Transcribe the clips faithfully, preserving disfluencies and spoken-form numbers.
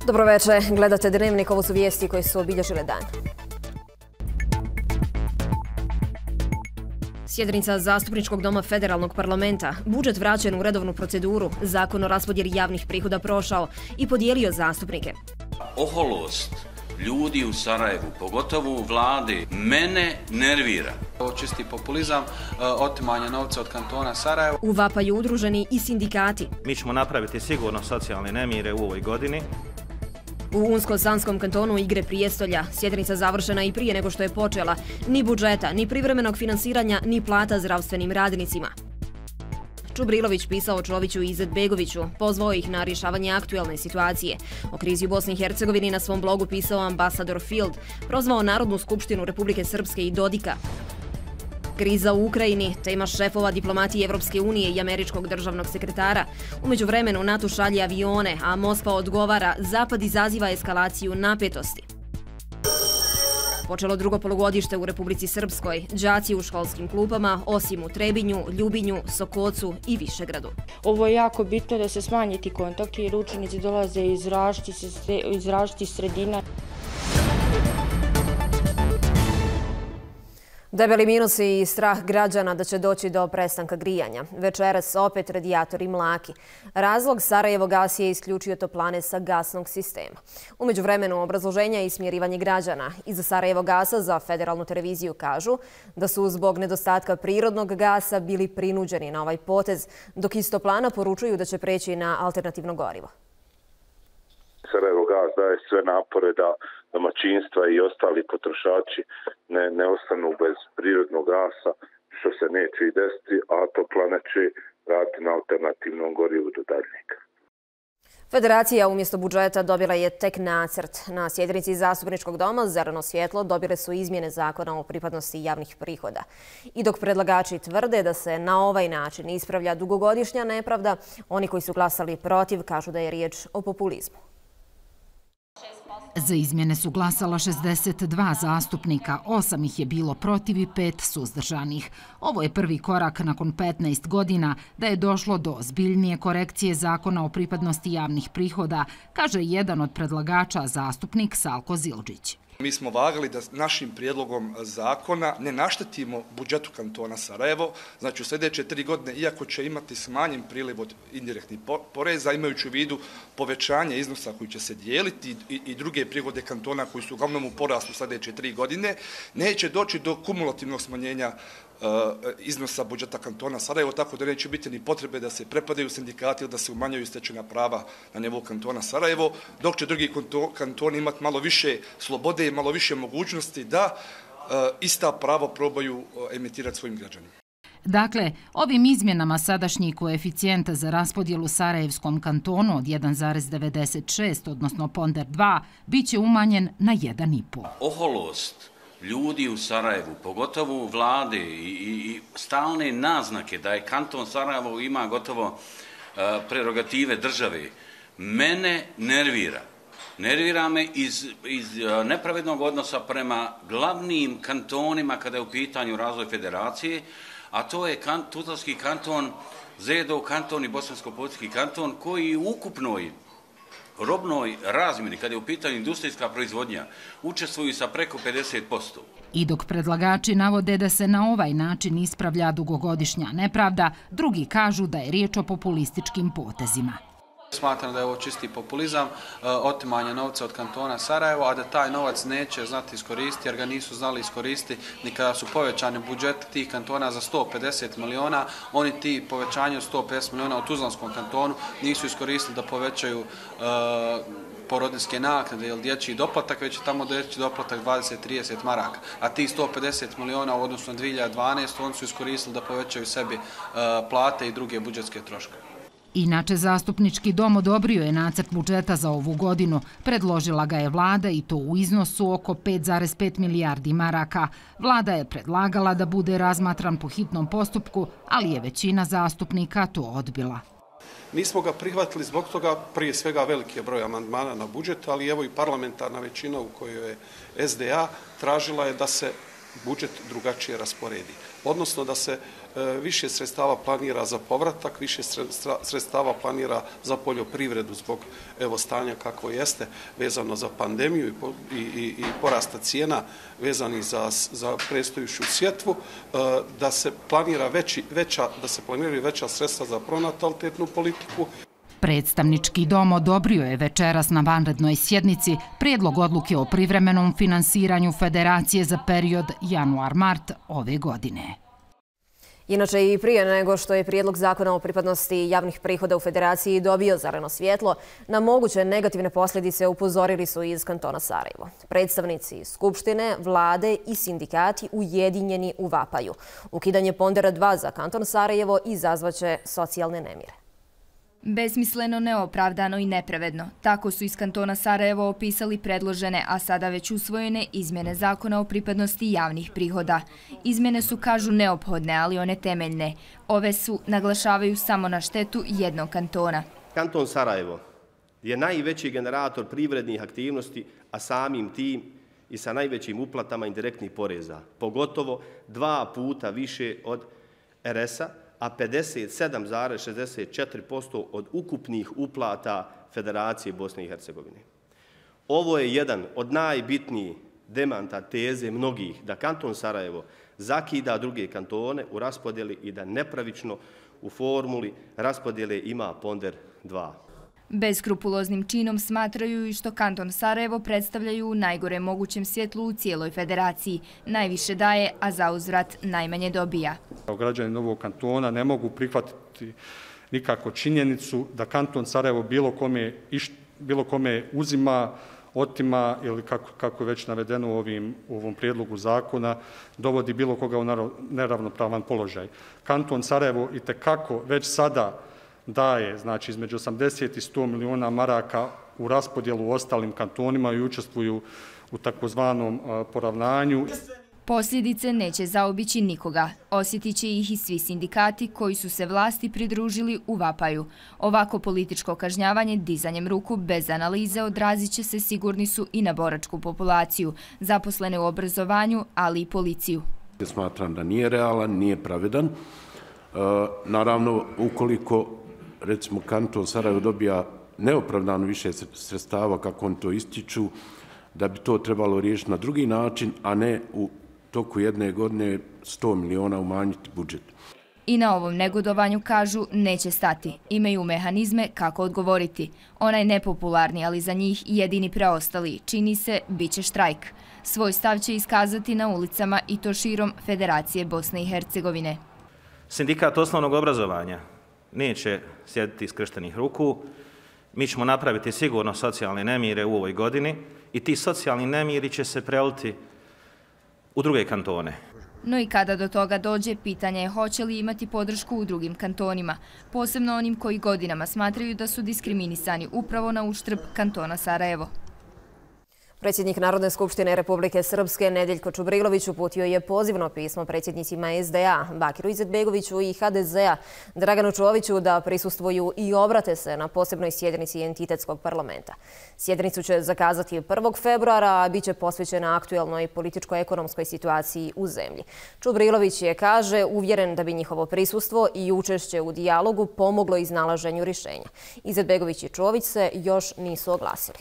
Dobroveče, gledate Dnevnik, ovo su vijesti koje su obilježile dan. Sjednica Zastupničkog doma Federalnog parlamenta, budžet vraćen u redovnu proceduru, zakon o raspodjeli javnih prihoda prošao i podijelio zastupnike. Oholost ljudi u Sarajevu, pogotovo u vladi, mene nervira. Ovo čisti populizam, otimanje novca od kantona Sarajevo. U vapaju udruženi i sindikati. Mi ćemo napraviti sigurno socijalne nemire u ovoj godini. U Unsko-Sanskom kantonu igre prijestolja, sjednica završena i prije nego što je počela, ni budžeta, ni privremenog finansiranja, ni plata zdravstvenim radnicima. Čubrilović pisao Čoviću i Izetbegoviću, pozvao ih na rješavanje aktuelne situacije. O krizi u Bosni i Hercegovini na svom blogu pisao ambasador Field, prozvao Narodnu skupštinu Republike Srpske i Dodika. Kriza u Ukrajini, tema šefova diplomatije Evropske unije i američkog državnog sekretara. U međuvremenu NATO šalje avione, a Moskva odgovara, Zapad izaziva eskalaciju napetosti. Počelo drugo polugodište u Republici Srpskoj, đaci u školskim klupama, osim u Trebinju, Ljubinju, Sokocu i Višegradu. Ovo je jako bitno da se smanji ti kontakti jer učenici dolaze iz različitih sredina. Debeli minusi i strah građana da će doći do prestanka grijanja. Večeras opet radijatori mlaki. Razlog Sarajevo gas je isključio toplane sa gasnog sistema. U međuvremenu obrazloženja i smjerivanje građana iza Sarajevo gasa za federalnu televiziju kažu da su zbog nedostatka prirodnog gasa bili prinuđeni na ovaj potez, dok iz toplana poručuju da će preći na alternativno gorivo. Sarajevo gas daje sve napore da domaćinstva i ostali potrošači ne, ne ostanu bez prirodnog gasa, što se neće i desiti, a toplane će raditi na alternativnom gorivu do daljnjeg. Federacija umjesto budžeta dobila je tek nacrt. Na sjednici Zastupničkog doma zeleno svjetlo dobile su izmjene zakona o pripadnosti javnih prihoda. I dok predlagači tvrde da se na ovaj način ispravlja dugogodišnja nepravda, oni koji su glasali protiv kažu da je riječ o populizmu. Za izmjene su glasala šezdeset dva zastupnika, osam ih je bilo protiv i pet suzdržanih. Ovo je prvi korak nakon petnaest godina da je došlo do ozbiljnije korekcije zakona o pripadnosti javnih prihoda, kaže jedan od predlagača, zastupnik Salko Zildžić. Mi smo vagali da našim prijedlogom zakona ne naštetimo budžetu kantona Sarajevo. Znači u sljedeće tri godine, iako će imati smanjen priliv od indirektnih poreza, imajući u vidu povećanje iznosa koji će se dijeliti i, i druge prihode kantona koji su uglavnom u porastu sljedeće tri godine, neće doći do kumulativnog smanjenja iznosa budžeta kantona Sarajevo, tako da neće biti ni potrebe da se prepadaju sindikati ili da se umanjaju stečena prava na nivou kantona Sarajevo, dok će drugi kantoni imati malo više slobode i malo više mogućnosti da ista prava probaju emitirati svojim građanima. Dakle, ovim izmjenama sadašnji koeficijent za raspodjelu Sarajevskom kantonu od jedan zarez devedeset šest, odnosno ponder dva, bit će umanjen na jedan i pol. Oholost ljudi u Sarajevu, pogotovo u vladi i, i, i stalne naznake da je kanton Sarajevo ima gotovo uh, prerogative države, mene nervira. Nervira me iz, iz uh, nepravednog odnosa prema glavnim kantonima kada je u pitanju razvoj federacije, a to je kan, Tuzlanski kanton, Zedo kanton i Bosansko-Poljski kanton koji u ukupnoj robnoj razmjeni, kada je u pitanju industrijska proizvodnja, učestvuju sa preko pedeset posto. I dok predlagači navode da se na ovaj način ispravlja dugogodišnja nepravda, drugi kažu da je riječ o populističkim potezima. Smatram da je ovo čisti populizam, otimanje novca od kantona Sarajevo, a da taj novac neće znati iskoristiti jer ga nisu znali iskoristiti ni kada su povećani budžeti tih kantona za sto pedeset miliona. Oni ti povećanje od sto pedeset miliona u Tuzlanskom kantonu nisu iskoristili da povećaju uh, porodinske naknade ili dječji doplatak, već je tamo dječji doplatak dvadeset do trideset maraka. A ti sto pedeset miliona u odnosu na dvije hiljade dvanaeste. oni su iskoristili da povećaju sebi uh, plate i druge budžetske troškove. Inače, Zastupnički dom odobrio je nacrt budžeta za ovu godinu. Predložila ga je vlada i to u iznosu oko pet zarez pet milijardi maraka. Vlada je predlagala da bude razmatran po hitnom postupku, ali je većina zastupnika to odbila. Nismo ga prihvatili zbog toga, prije svega veliki je broj amandmana na budžet, ali evo i parlamentarna većina u kojoj je S D A tražila je da se budžet drugačije rasporedi. Odnosno da se više sredstava planira za povratak, više sredstava planira za poljoprivredu zbog evo stanja kako jeste vezano za pandemiju i, i, i porasta cijena vezanih za, za predstojuću sjetvu, da se planira veći, veća, da se planiraju veća sredstva za pronatalitetnu politiku. Predstavnički dom odobrio je večeras na vanrednoj sjednici prijedlog odluke o privremenom finansiranju federacije za period januar-mart ove godine. Inače, i prije nego što je prijedlog zakona o pripadnosti javnih prihoda u federaciji dobio zeleno svjetlo, na moguće negativne posljedice upozorili su iz kantona Sarajevo. Predstavnici Skupštine, vlade i sindikati ujedinjeni u vapaju. Ukidanje pondera dva za kanton Sarajevo izazvaće socijalne nemire. Besmisleno, neopravdano i nepravedno. Tako su iz kantona Sarajevo opisali predložene, a sada već usvojene izmjene zakona o pripadnosti javnih prihoda. Izmjene su, kažu, neophodne, ali one temeljne. Ove su, naglašavaju, samo na štetu jednog kantona. Kanton Sarajevo je najveći generator privrednih aktivnosti, a samim tim i sa najvećim uplatama indirektnih poreza. Pogotovo dva puta više od er es a, a pedeset sedam zarez šezdeset četiri posto od ukupnih uplata Federacije Bosne i Hercegovine. Ovo je jedan od najbitnijih demanta teze mnogih da kanton Sarajevo zakida druge kantone u raspodjeli i da nepravično u formuli raspodjele ima ponder dva. Beskrupuloznim činom smatraju i što kanton Sarajevo predstavljaju u najgore mogućem svjetlu u cijeloj federaciji. Najviše daje, a za uzvrat najmanje dobija. Građani Novog kantona ne mogu prihvatiti nikako činjenicu da kanton Sarajevo bilo kome, bilo kome uzima, otima ili kako, kako je već navedeno u, ovim, u ovom prijedlogu zakona, dovodi bilo koga u neravnopravan položaj. Kanton Sarajevo itekako već sada daje, znači, između osamdeset i sto miliona maraka u raspodjelu u ostalim kantonima i učestvuju u takozvanom poravnanju. Posljedice neće zaobići nikoga. Osjetit će ih i svi sindikati koji su se vlasti pridružili u vapaju. Ovako političko kažnjavanje dizanjem ruku bez analize odrazit će se, sigurni su, i na boračku populaciju, zaposlene u obrazovanju, ali i policiju. Smatram da nije realan, nije pravedan. Naravno, ukoliko recimo kanton Sarajevo dobija neopravdano više sredstava, kako oni to ističu, da bi to trebalo riješiti na drugi način, a ne u toku jedne godine sto miliona umanjiti budžet. I na ovom negodovanju, kažu, neće stati. Imaju mehanizme kako odgovoriti. Onaj nepopularni, ali za njih jedini preostali, čini se, bit će štrajk. Svoj stav će iskazati na ulicama i to širom Federacije Bosne i Hercegovine. Sindikat osnovnog obrazovanja neće sjediti iskrštenih ruku. Mi ćemo napraviti sigurno socijalne nemire u ovoj godini i ti socijalni nemiri će se preliti u druge kantone. No i kada do toga dođe, pitanje je hoće li imati podršku u drugim kantonima, posebno onim koji godinama smatraju da su diskriminisani upravo na uštrb kantona Sarajevo. Predsjednik Narodne skupštine Republike Srpske Nedeljko Čubrilović uputio je pozivno pismo predsjednicima es de a Bakiru Izetbegoviću i ha de ze a Draganu Čoviću da prisustvuju i obrate se na posebnoj sjednici entitetskog parlamenta. Sjednicu će zakazati prvog februara, a bit će posvećena aktuelnoj političko-ekonomskoj situaciji u zemlji. Čubrilović je, kaže, uvjeren da bi njihovo prisustvo i učešće u dijalogu pomoglo iznalaženju rješenja. Izetbegović i Čović se još nisu oglasili.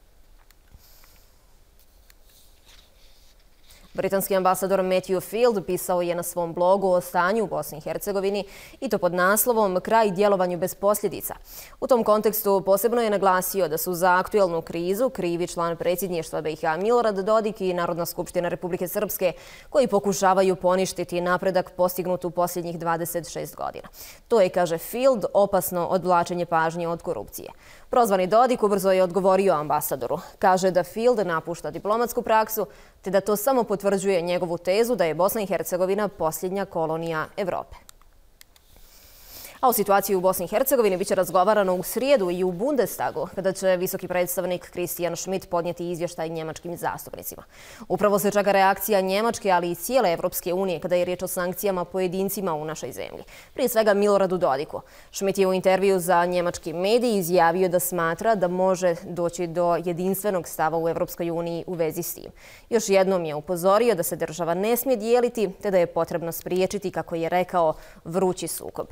Britanski ambasador Matthew Field pisao je na svom blogu o stanju u Bosni i Hercegovini i to pod naslovom Kraj djelovanju bez posljedica. U tom kontekstu posebno je naglasio da su za aktuelnu krizu krivi član predsjedništva be i ha Milorad Dodik i Narodna skupština Republike Srpske, koji pokušavaju poništiti napredak postignut u posljednjih dvadeset šest godina. To je, kaže Field, opasno odvlačenje pažnje od korupcije. Prozvani Dodik ubrzo je odgovorio ambasadoru. Kaže da Field napušta diplomatsku praksu, te da to samo potvrđuje njegovu tezu da je Bosna i Hercegovina posljednja kolonija Evrope. A o situaciji u Bosni i Hercegovini biće razgovarano u srijedu i u Bundestagu, kada će visoki predstavnik Christian Schmidt podnijeti izvještaj njemačkim zastupnicima. Upravo se čeka reakcija Njemačke, ali i cijele Evropske unije kada je riječ o sankcijama pojedincima u našoj zemlji. Prije svega Miloradu Dodiku. Schmidt je u intervju za njemački medij izjavio da smatra da može doći do jedinstvenog stava u Evropskoj uniji u vezi s tim. Još jednom je upozorio da se država ne smije dijeliti, te da je potrebno spriječiti, kako je rekao, vrući sukob.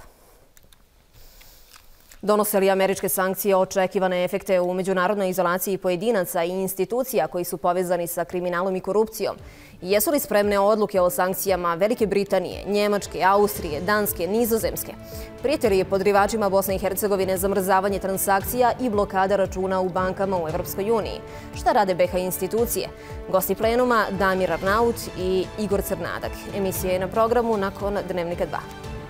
Donose li američke sankcije očekivane efekte u međunarodnoj izolaciji pojedinaca i institucija koji su povezani sa kriminalom i korupcijom? Jesu li spremne odluke o sankcijama Velike Britanije, Njemačke, Austrije, Danske, Nizozemske? Prijeti li je podrivačima Bosne i Hercegovine zamrzavanje transakcija i blokada računa u bankama u Evropskoj uniji? Šta rade B H institucije? Gosti plenuma Damir Arnaut i Igor Crnadak. Emisija je na programu nakon Dnevnika dva.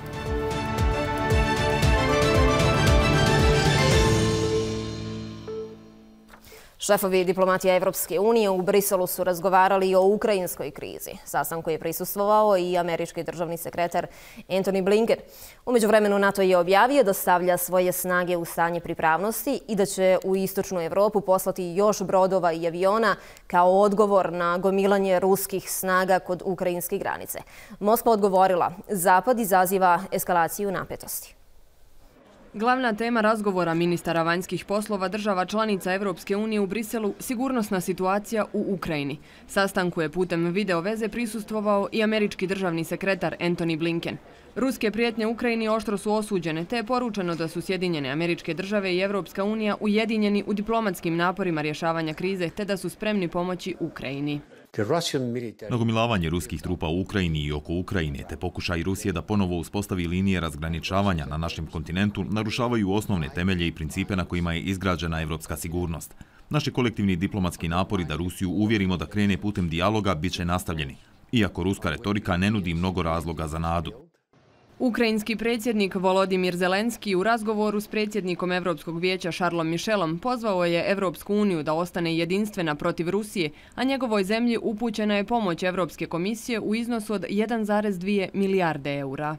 Šefovi diplomatija Evropske unije u Briselu su razgovarali o ukrajinskoj krizi. Sastanku je prisustvovao i američki državni sekretar Antony Blinken. U međuvremenu NATO je objavio da stavlja svoje snage u stanje pripravnosti i da će u istočnu Evropu poslati još brodova i aviona kao odgovor na gomilanje ruskih snaga kod ukrajinske granice. Moskva odgovorila, Zapad izaziva eskalaciju napetosti. Glavna tema razgovora ministara vanjskih poslova država članica Evropske unije u Briselu – sigurnosna situacija u Ukrajini. Sastanku je putem video veze prisustvovao i američki državni sekretar Antony Blinken. Ruske prijetnje Ukrajini oštro su osuđene, te je poručeno da su Sjedinjene Američke Države i Evropska unija ujedinjeni u diplomatskim naporima rješavanja krize, te da su spremni pomoći Ukrajini. Nagomilavanje ruskih trupa u Ukrajini i oko Ukrajine te pokušaj Rusije da ponovo uspostavi linije razgraničavanja na našem kontinentu narušavaju osnovne temelje i principe na kojima je izgrađena evropska sigurnost. Naši kolektivni diplomatski napori da Rusiju uvjerimo da krene putem dijaloga bit će nastavljeni, iako ruska retorika ne nudi mnogo razloga za nadu. Ukrajinski predsjednik Volodimir Zelenski u razgovoru s predsjednikom Evropskog vijeća Charlesom Michelom pozvao je Evropsku uniju da ostane jedinstvena protiv Rusije, a njegovoj zemlji upućena je pomoć Evropske komisije u iznosu od jedan zarez dvije milijarde eura.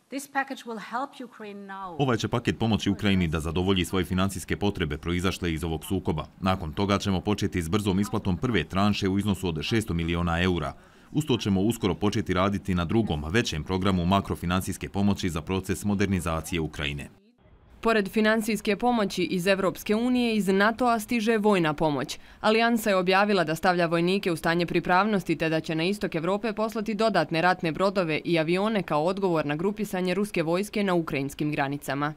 Ovaj će paket pomoći Ukrajini da zadovolji svoje financijske potrebe proizašle iz ovog sukoba. Nakon toga ćemo početi s brzom isplatom prve tranše u iznosu od šesto miliona eura. Usto ćemo uskoro početi raditi na drugom, većem programu makrofinancijske pomoći za proces modernizacije Ukrajine. Pored financijske pomoći iz Evropske unije, iz NATO-a stiže vojna pomoć. Alijansa je objavila da stavlja vojnike u stanje pripravnosti te da će na istok Evrope poslati dodatne ratne brodove i avione kao odgovor na grupisanje ruske vojske na ukrajinskim granicama.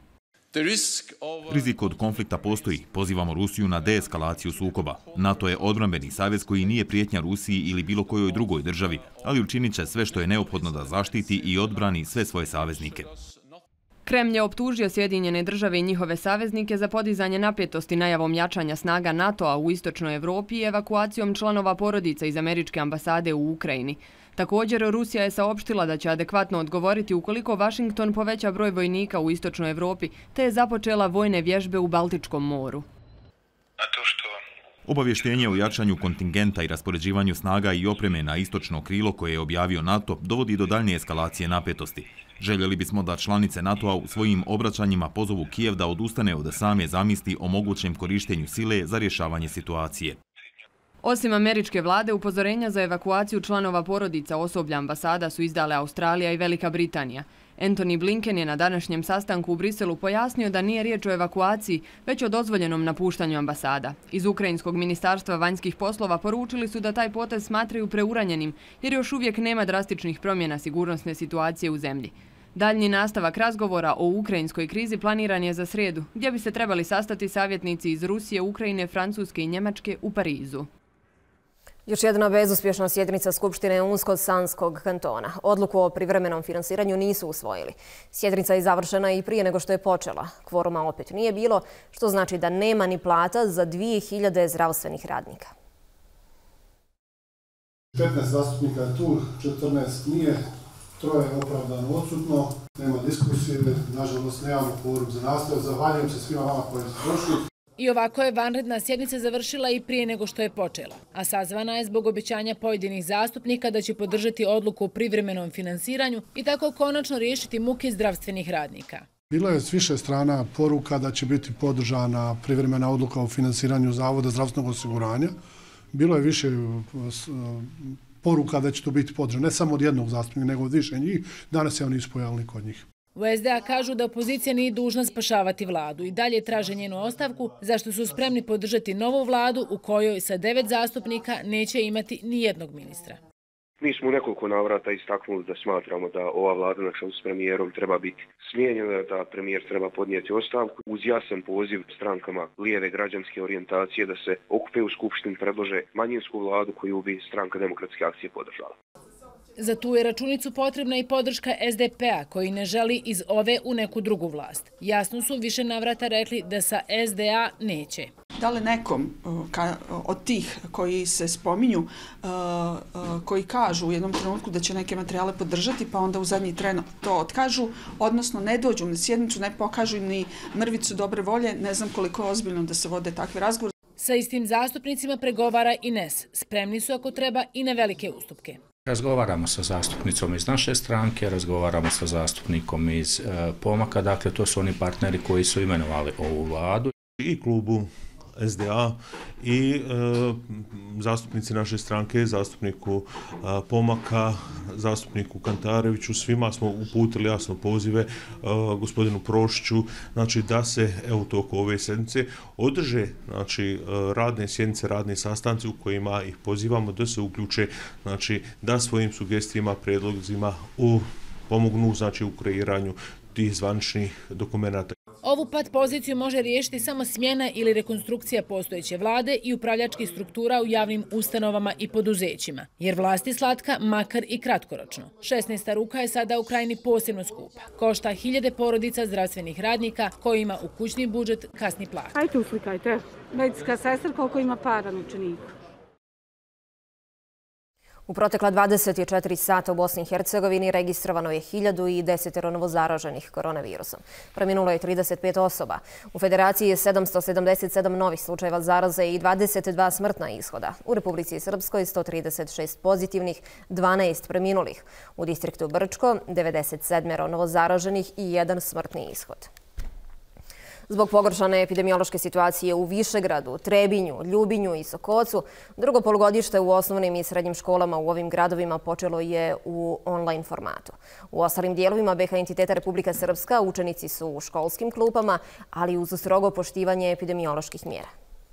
Rizik od konflikta postoji. Pozivamo Rusiju na deeskalaciju sukoba. NATO je odbrambeni savez koji nije prijetnja Rusiji ili bilo kojoj drugoj državi, ali učinit će sve što je neophodno da zaštiti i odbrani sve svoje saveznike. Kremlj je optužio Sjedinjene države i njihove saveznike za podizanje napetosti najavom jačanja snaga NATO-a u istočnoj Evropi i evakuacijom članova porodica iz američke ambasade u Ukrajini. Također, Rusija je saopštila da će adekvatno odgovoriti ukoliko Washington poveća broj vojnika u istočnoj Evropi, te je započela vojne vježbe u Baltičkom moru. Obavještenje o jačanju kontingenta i raspoređivanju snaga i opreme na istočno krilo koje je objavio NATO dovodi do daljnje eskalacije napetosti. Željeli bismo da članice NATO-a u svojim obraćanjima pozovu Kijev da odustane od same zamisli o mogućem korištenju sile za rješavanje situacije. Osim američke vlade, upozorenja za evakuaciju članova porodica osoblja ambasada su izdale Australija i Velika Britanija. Antony Blinken je na današnjem sastanku u Briselu pojasnio da nije riječ o evakuaciji, već o dozvoljenom napuštanju ambasada. Iz Ukrajinskog ministarstva vanjskih poslova poručili su da taj potez smatraju preuranjenim, jer još uvijek nema drastičnih promjena sigurnosne situacije u zemlji. Daljnji nastavak razgovora o ukrajinskoj krizi planiran je za srijedu, gdje bi se trebali sastati savjetnici iz Rusije, Ukrajine, Francuske i Njemačke u Parizu. Još jedna bezuspješna sjednica Skupštine Unsko-Sanskog kantona. Odluku o privremenom finansiranju nisu usvojili. Sjednica je završena i prije nego što je počela. Kvoruma opet nije bilo, što znači da nema ni plata za dvije hiljade zdravstvenih radnika. petnaest zastupnika je tu, četrnaest nije, troje je opravdano odsutno, nema diskusije, nažalost nemamo kvorum za nastavak. Zahvaljujem se svima vama koji su došli. I ovako je vanredna sjednica završila i prije nego što je počela, a sazvana je zbog obećanja pojedinih zastupnika da će podržati odluku o privremenom finansiranju i tako konačno riješiti muke zdravstvenih radnika. Bilo je s više strana poruka da će biti podržana privremena odluka o finansiranju Zavoda zdravstvenog osiguranja. Bilo je više poruka da će to biti podržano, ne samo od jednog zastupnika, nego od više njih. Danas se oni ispojavili kod njih. U S D A kažu da opozicija nije dužna spašavati vladu i dalje traže njenu ostavku, zašto su spremni podržati novu vladu u kojoj sa devet zastupnika neće imati ni jednog ministra. Mi smo u nekoliko navrata istaknuli da smatramo da ova vlada na čelu s premijerom treba biti smijenjena, da premijer treba podnijeti ostavku uz jasan poziv strankama lijeve građanske orijentacije da se okupe u skupštini, predlože manjinsku vladu koju bi stranka Demokratske akcije podržala. Za tu je računicu potrebna i podrška S D P-a koji ne želi iz ove u neku drugu vlast. Jasno su više navrata rekli da sa S D A neće. Da li nekom od tih koji se spominju, koji kažu u jednom trenutku da će neke materijale podržati, pa onda u zadnji tren to otkažu, odnosno ne dođu na sjednicu, ne pokažu ni mrvicu dobre volje, ne znam koliko je ozbiljno da se vode takve razgovore. Sa istim zastupnicima pregovara i N E S. Spremni su ako treba i na velike ustupke. Razgovaramo sa zastupnicom iz naše stranke, razgovaramo sa zastupnikom iz Pomaka, dakle to su oni partneri koji su imenovali ovu vladu. I klubu S D A i e, zastupnici naše stranke, zastupniku a, Pomaka, zastupniku Kantareviću, svima smo uputili jasno pozive a, gospodinu Prošiću, znači da se evo toko ove sjednice održe znači radne sjednice, radne sastanci u kojima ih pozivamo da se uključe, znači da svojim sugestijama, prijedlozima u pomognu znači u kreiranju tih zvaničnih dokumenata. Ovu pat poziciju može riješiti samo smjena ili rekonstrukcija postojeće vlade i upravljačkih struktura u javnim ustanovama i poduzećima, jer vlast je slatka, makar i kratkoročno. šesnaesta ruka je sada u krajini posebno skupa. Košta hiljade porodica zdravstvenih radnika kojima u kućni budžet kasni plata. Hajde uslikajte, medicinska sestra koliko ima para na učeniku. U protekla dvadeset četiri sata u Bosni i Hercegovini registrovano je hiljadu deset novozaraženih koronavirusom. Preminulo je trideset pet osoba. U Federaciji je sedamsto sedamdeset sedam novih slučajeva zaraze i dvadeset dva smrtna ishoda. U Republici Srpskoj sto trideset šest pozitivnih, dvanaest preminulih. U distriktu Brčko devedeset sedam novozaraženih i jedan smrtni ishod. Zbog pogoršane epidemiološke situacije u Višegradu, Trebinju, Ljubinju i Sokocu, drugo polugodište u osnovnim i srednjim školama u ovim gradovima počelo je u online formatu. U ostalim dijelovima B H entiteta Republika Srpska učenici su u školskim klupama, ali uz strogo poštivanje epidemioloških mjera.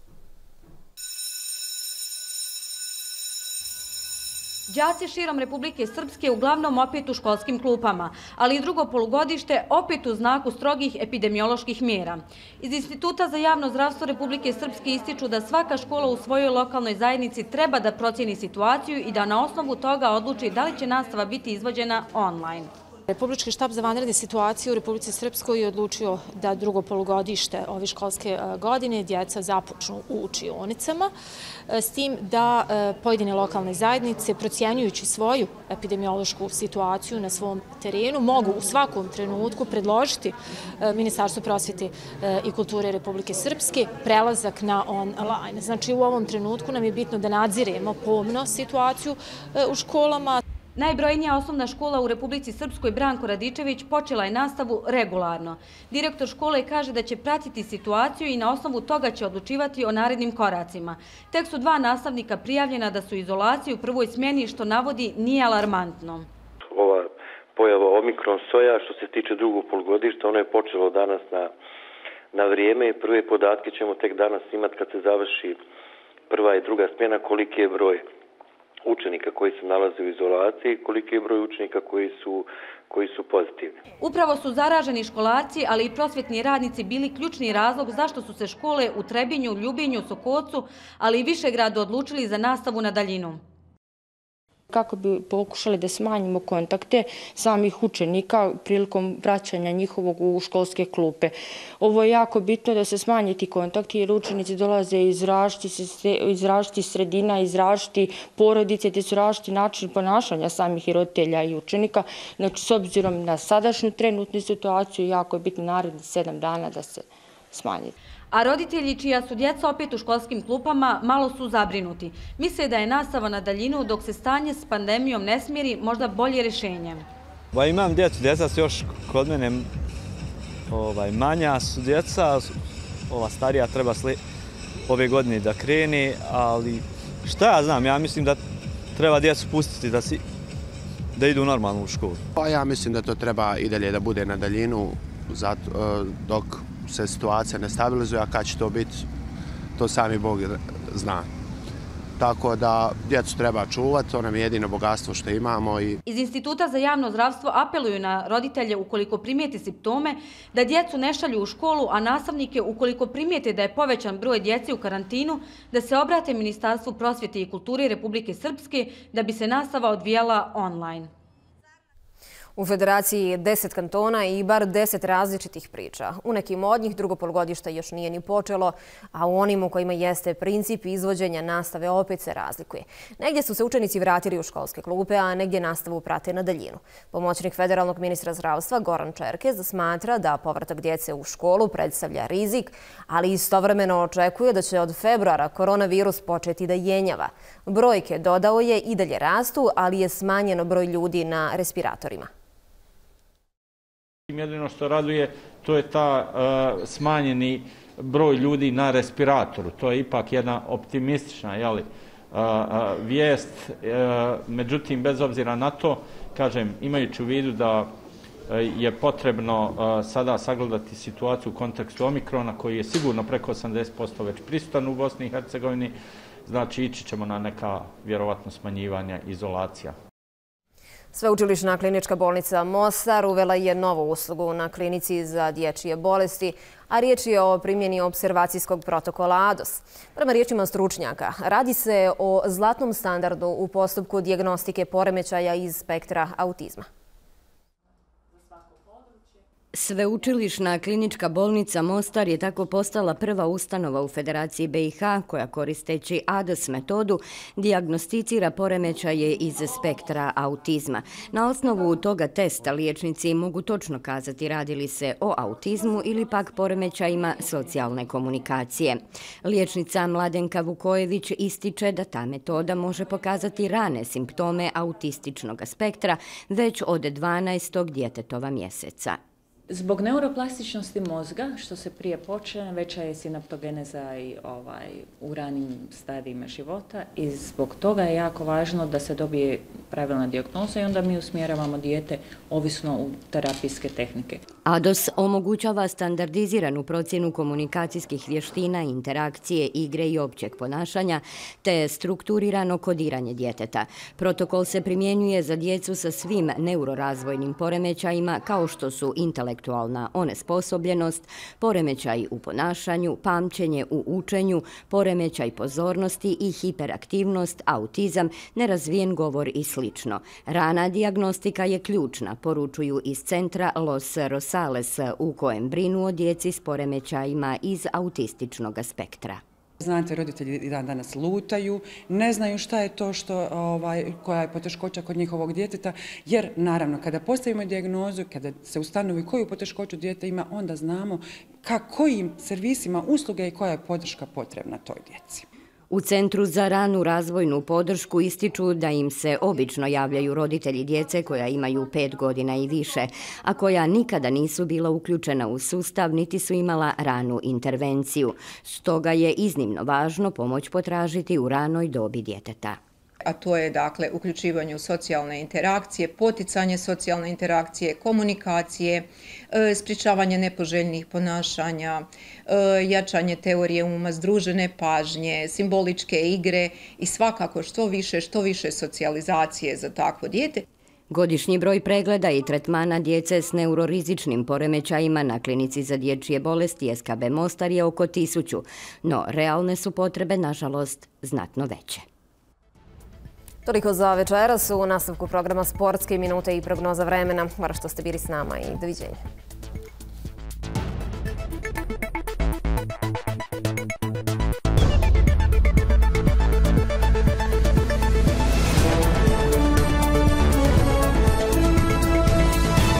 Đaci širom Republike Srpske uglavnom opet u školskim klupama, ali i drugo polugodište opet u znaku strogih epidemioloških mjera. Iz Instituta za javno zdravstvo Republike Srpske ističu da svaka škola u svojoj lokalnoj zajednici treba da procjeni situaciju i da na osnovu toga odluči da li će nastava biti izvođena online. Republički štab za vanredne situacije u Republici Srpskoj je odlučio da drugo polugodište ove školske godine djeca započnu u učionicama, s tim da pojedine lokalne zajednice, procjenjujući svoju epidemiološku situaciju na svom terenu, mogu u svakom trenutku predložiti Ministarstvu prosvjete i kulture Republike Srpske prelazak na online. Znači u ovom trenutku nam je bitno da nadziremo pomno situaciju u školama. Najbrojnija osnovna škola u Republici Srpskoj Branko Radičević počela je nastavu regularno. Direktor škole kaže da će pratiti situaciju i na osnovu toga će odlučivati o narednim koracima. Tek su dva nastavnika prijavljena da su u izolaciji u prvoj smjeni, što navodi nije alarmantno. Ova pojava omikron soja, što se tiče drugog polugodišta, ono je počelo danas na, na vrijeme i prve podatke ćemo tek danas imati kad se završi prva i druga smjena, koliki je broj učenika koji se nalaze u izolaciji, koliki je broj učenika koji su, koji su pozitivni. Upravo su zaraženi školarci, ali i prosvjetni radnici bili ključni razlog zašto su se škole u Trebinju, Ljubinju, Sokocu, ali i Višegradu odlučili za nastavu na daljinu. Kako bi pokušali da smanjimo kontakte samih učenika prilikom vraćanja njihovog u školske klupe. Ovo je jako bitno da se smanje ti kontakti jer učenici dolaze iz različitih sredina, iz različitih porodice, te su različiti način ponašanja samih i roditelja i učenika. Znači, s obzirom na sadašnju trenutnu situaciju, jako je bitno narednih sedam dana da se smanji. A roditelji čija su djeca opet u školskim klupama malo su zabrinuti. Misle da je nastava na daljinu dok se stanje s pandemijom ne smiri možda bolje rješenje. Ba, imam djecu, djeca su još kod mene Manja su djeca, ova starija treba ove godine da krene, ali šta ja znam, ja mislim da treba djecu pustiti da idu normalno u školu. Pa ja mislim da to treba i dalje da bude na daljinu dok se situacija ne stabilizuje, a kad će to biti, to sami Bog zna. Tako da djecu treba čuvati, to nam je jedino bogatstvo što imamo. Iz Instituta za javno zdravstvo apeluju na roditelje ukoliko primijeti simptome da djecu ne šalju u školu, a nastavnike ukoliko primijete da je povećan broj djece u karantinu, da se obrate Ministarstvu prosvjete i kulture Republike Srpske da bi se nastava odvijala online. U Federaciji je deset kantona i bar deset različitih priča. U nekim od njih drugo polugodište još nije ni počelo, a u onim u kojima jeste princip izvođenja nastave opet se razlikuje. Negdje su se učenici vratili u školske klupe, a negdje nastavu prate na daljinu. Pomoćnik federalnog ministra zdravstva Goran Čerkez smatra da povratak djece u školu predstavlja rizik, ali istovremeno očekuje da će od februara koronavirus početi da jenjava. Brojke, dodao je, i dalje rastu, ali je smanjeno broj ljudi na respiratorima. Jedino što raduje, to je ta uh, smanjeni broj ljudi na respiratoru. To je ipak jedna optimistična jeli, uh, uh, vijest. Uh, međutim, bez obzira na to, kažem, imajući u vidu da uh, je potrebno uh, sada sagledati situaciju u kontekstu Omikrona, koji je sigurno preko osamdeset posto već prisutan u Bosni i Hercegovini, znači ići ćemo na neka vjerovatno smanjivanja izolacija. Sveučilišna klinička bolnica Mostar uvela je novu uslugu na klinici za dječje bolesti, a riječ je o primjeni observacijskog protokola A D O S. Prema riječima stručnjaka, radi se o zlatnom standardu u postupku dijagnostike poremećaja iz spektra autizma. Sveučilišna klinička bolnica Mostar je tako postala prva ustanova u Federaciji B i H koja koristeći A D O S metodu dijagnosticira poremećaje iz spektra autizma. Na osnovu toga testa liječnici mogu točno kazati radi li se o autizmu ili pak poremećajima socijalne komunikacije. Liječnica Mladenka Vukojević ističe da ta metoda može pokazati rane simptome autističnog spektra već od dvanaestog djetetova mjeseca. Zbog neuroplastičnosti mozga, što se prije počne, veća je sinaptogeneza i ovaj, u ranim stadijima života i zbog toga je jako važno da se dobije pravilna dijagnoza i onda mi usmjeravamo dijete ovisno u terapijske tehnike. A D O S omogućava standardiziranu procjenu komunikacijskih vještina, interakcije, igre i općeg ponašanja, te strukturirano kodiranje djeteta. Protokol se primjenjuje za djecu sa svim neurorazvojnim poremećajima kao što su intelektualna onesposobljenost, poremećaj u ponašanju, pamćenje u učenju, poremećaj pozornosti i hiperaktivnost, autizam, nerazvijen govor i sl. Rana dijagnostika je ključna, poručuju iz centra Los Rosales, u kojem brinu o djeci s poremećajima iz autističnog spektra. Znate, roditelji i dan danas lutaju, ne znaju šta je to što, ovaj, koja je poteškoća kod njihovog djeteta, jer naravno kada postavimo dijagnozu, kada se ustanovi koju poteškoću dijete ima, onda znamo kojim servisima usluge i koja je podrška potrebna toj djeci. U Centru za ranu razvojnu podršku ističu da im se obično javljaju roditelji djece koja imaju pet godina i više, a koja nikada nisu bila uključena u sustav niti su imala ranu intervenciju. Stoga je iznimno važno pomoć potražiti u ranoj dobi djeteta. A to je dakle uključivanje u socijalne interakcije, poticanje socijalne interakcije, komunikacije, sprječavanje nepoželjnih ponašanja, jačanje teorije uma, združene pažnje, simboličke igre i svakako što više, što više socijalizacije za takvo dijete. Godišnji broj pregleda i tretmana djece s neurorizičnim poremećajima na klinici za dječje bolesti S K B Mostar je oko tisuću, no realne su potrebe, nažalost, znatno veće. Toliko za večeras u nastavku programa Sportske minute i prognoza vremena. Hvala što ste bili s nama i doviđenja.